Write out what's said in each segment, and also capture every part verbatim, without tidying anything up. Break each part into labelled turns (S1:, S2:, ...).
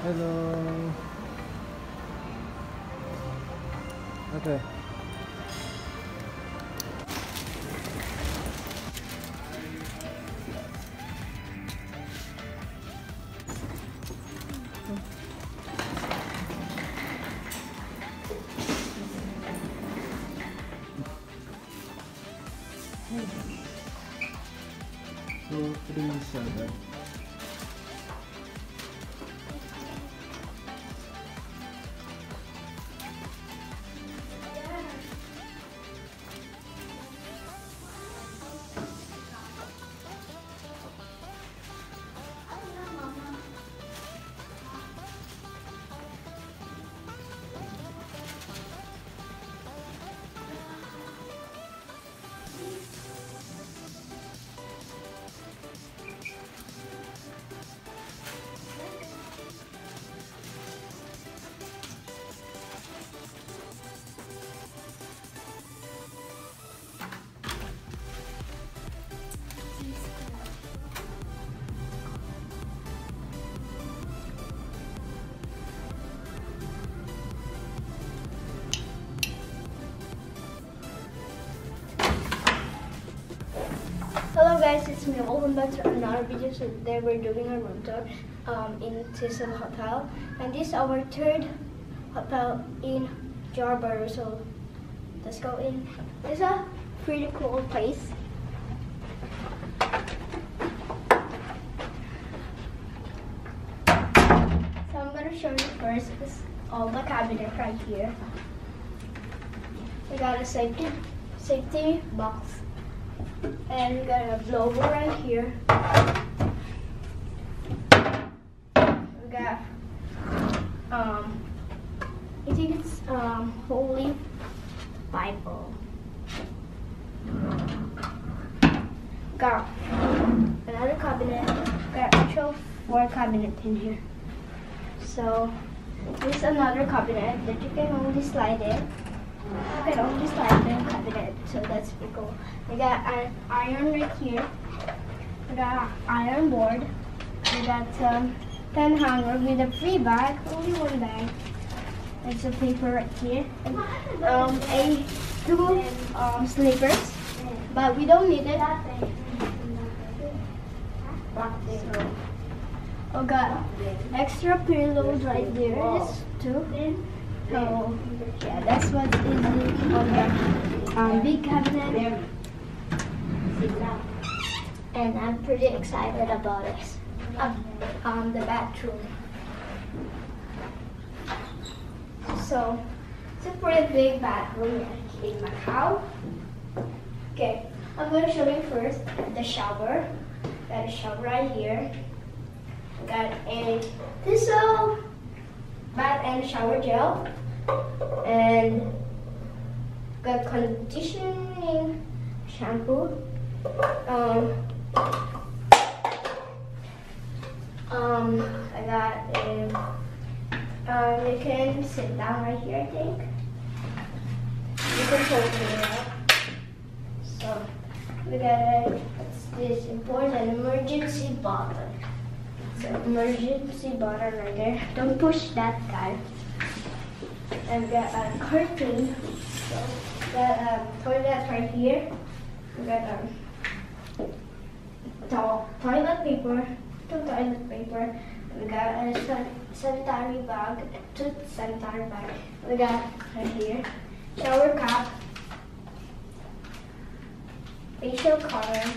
S1: Hello. Okay. Two, three, seven.
S2: Hello guys, it's me. Welcome back to another video. So today we're doing a room tour um, in Cecil Hotel, and this is our third hotel in Johor Bahru. So let's go in. It's a pretty cool place. So I'm gonna show you first is all the cabinet right here. We got a safety safety box. And we got a blower right here. We got um I think it's um Holy Bible. Got another cabinet. Got actual four cabinet in here. So this is another cabinet that you can only slide in. You can only slide the cabinet, so that's pretty cool. We got an iron right here. We got an iron board. We got um, pen hanger with a free bag, only one bag. There's a paper right here. And, um, a two um, slippers, but we don't need it. So, we got extra pillows right there. There's two. So yeah, that's what is on the um, big cabinet, and I'm pretty excited about this. Um, um, the bathroom. So it's a pretty big bathroom in my house. Okay, I'm gonna show you first the shower. Got a shower right here. Got a tissue, bath and shower gel. And got conditioning shampoo. Um, um, I got a. Um, you can sit down right here. I think you can hold it up. So we got a. What's this? Important emergency button. So emergency button right there. Don't push that guy. And we got a curtain. So we got a toilet right here. We got a to toilet paper, two toilet paper. We got a sanitary bag, two sanitary bag. We got right here shower cap, facial cotton,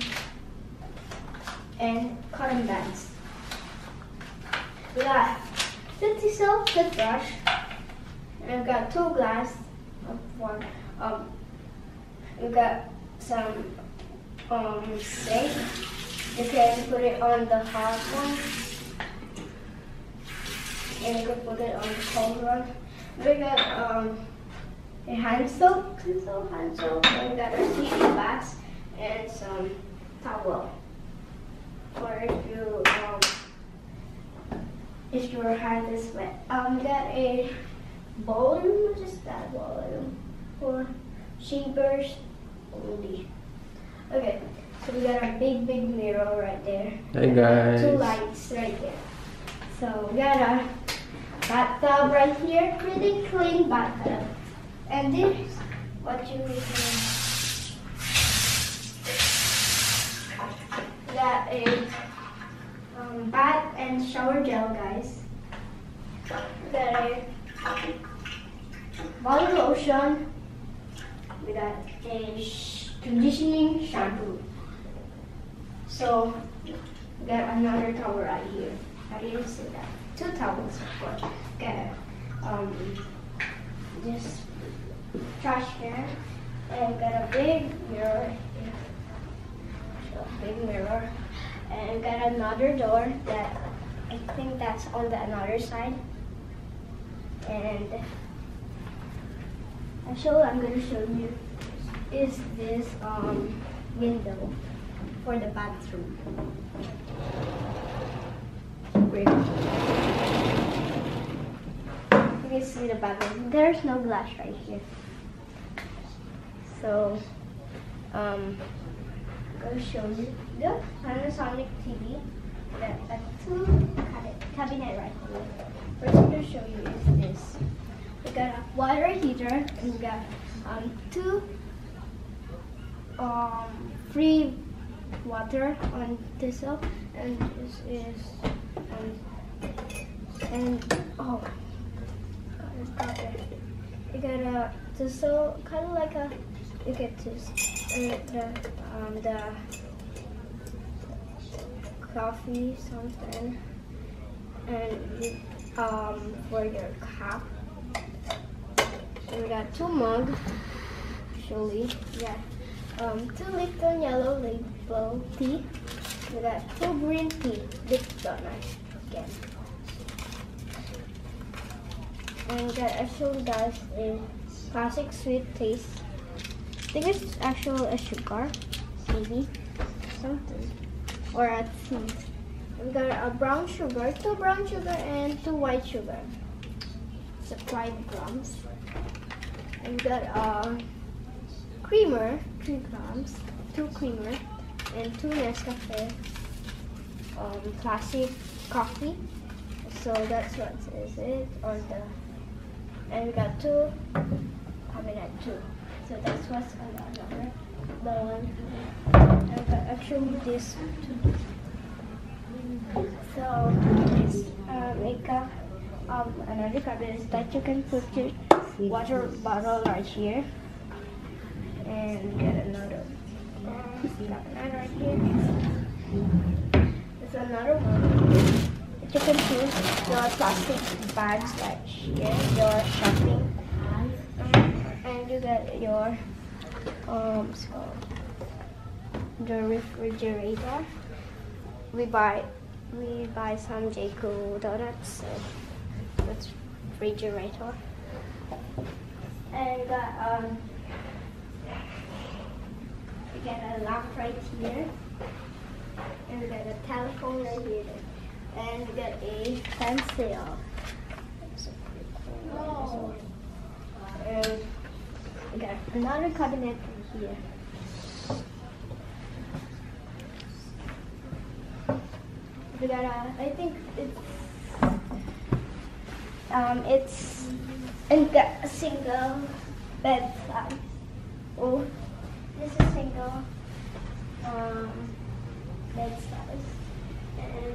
S2: and cotton bands. We got fifty cell toothbrush. And we got two glass of one. Um, we got some um sink. You can put it on the hot one, and you can put it on the cold one. We got um a hand soap, soap, hand soap. And we got a tissue box and some towel for if you um if your hand is wet. Um, we got a bowl, what is that bowl? For shavers only. Okay, so we got our big, big mirror right there.
S1: Hey guys.
S2: Two lights right there. So we got a bathtub right here, pretty clean bathtub. And this is what you can. That is um, bath and shower gel, guys. That is body lotion. We got a sh conditioning shampoo. So we got another towel right here. I didn't see that. Two towels, of course. Got um this trash can, and got a big mirror. A big mirror, and got another door that I think that's on the another side. And actually, I'm gonna show you is this um window for the bathroom. Wait. You can see the bathroom. There's no glass right here. So, um, I'm going to show you the Panasonic T V. That a two cabinet right here. First, I'm going to show you is this. We got a water heater, and we got um two um free water on thistle, and this is um and oh, it's got it. You got a thistle, kind of like a you get this uh, the um the coffee something, and you, um for your cup. And we got two mugs. Actually, we got um two Lipton yellow label tea. We got two green tea, big donut again. And we got actually guys a classic sweet taste. I think it's actually a sugar, maybe something, or a tea. We got a brown sugar, two brown sugar and two white sugar. It's a five grams. And we got a creamer, three grams, two creamer, and two Nescafe um, classic coffee. So that's what is it, or the, and we got two cabinet too. So that's what's another, the one, and we got actually this too. So it's uh, make a, um, another cabinet that you can put your water bottle right here, and get another cabinet right here. There's another one that you can put your plastic bags right here, your shopping, and you get your um so the refrigerator. We buy we buy some Jayco donuts, so that's refrigerator. And we got um we got a lamp right here, and we got a telephone right here, and we got a pencil. Oh. And we got another cabinet right here. We got a, I think it's um it's a single bed size. Oh, this is single um bed size, and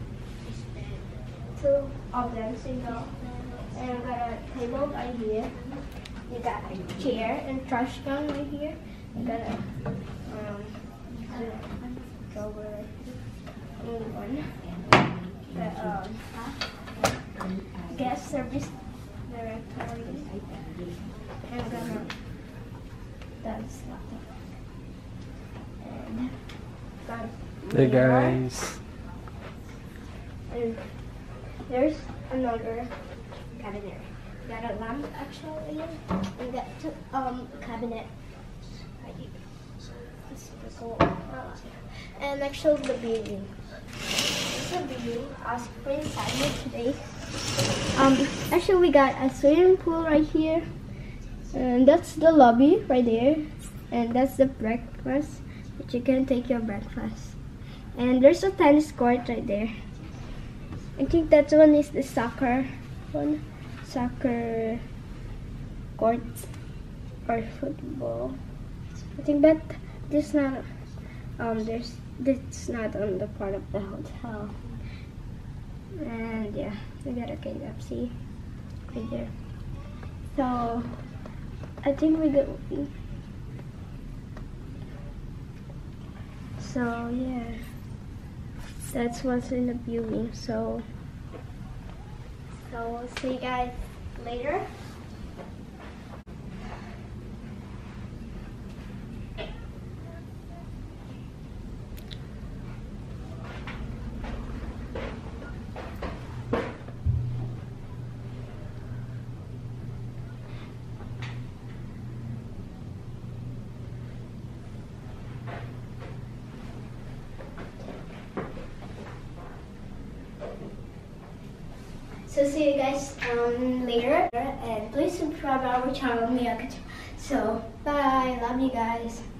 S2: two of them single. And we got a table right here. You got a chair and trash can right here. You got a um drawer. One. The um, gas service directory, and gonna that's and got
S1: Hey guys.
S2: And there's another cabinet. Got a lamp actually, and got two um cabinet right here. It's pretty cool. And actually the building. This is a building. I was pretty excited today. Um, actually we got a swimming pool right here, and that's the lobby right there, and that's the breakfast that you can take your breakfast. And there's a tennis court right there. I think that one is the soccer fun soccer courts or football. I think, but this not um there's this not on the part of the hotel. And yeah, we got a K F C right there. So I think we go. So yeah, that's what's in the viewing. So so we'll see you guys later. So see you guys um, later, and please subscribe our channel, Mia. So bye, love you guys.